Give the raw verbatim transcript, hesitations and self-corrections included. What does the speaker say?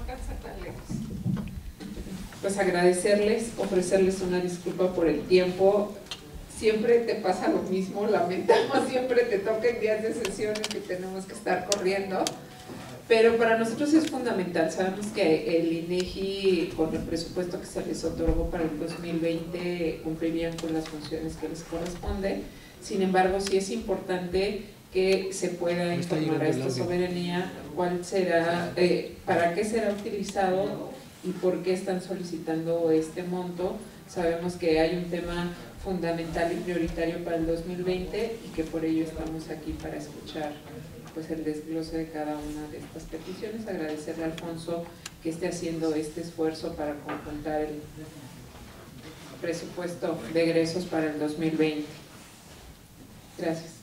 alcanza tan lejos. Pues agradecerles, ofrecerles una disculpa por el tiempo. Siempre te pasa lo mismo, lamentamos, siempre te tocan días de sesiones que tenemos que estar corriendo, pero para nosotros es fundamental. Sabemos que el INEGI, con el presupuesto que se les otorgó para el dos mil veinte, cumplirían con las funciones que les corresponden. Sin embargo, sí es importante que se pueda informar a esta soberanía cuál será, eh, para qué será utilizado y por qué están solicitando este monto. Sabemos que hay un tema fundamental y prioritario para el dos mil veinte y que por ello estamos aquí para escuchar pues el desglose de cada una de estas peticiones. Agradecerle a Alfonso que esté haciendo este esfuerzo para conjuntar el presupuesto de egresos para el dos mil veinte. Gracias.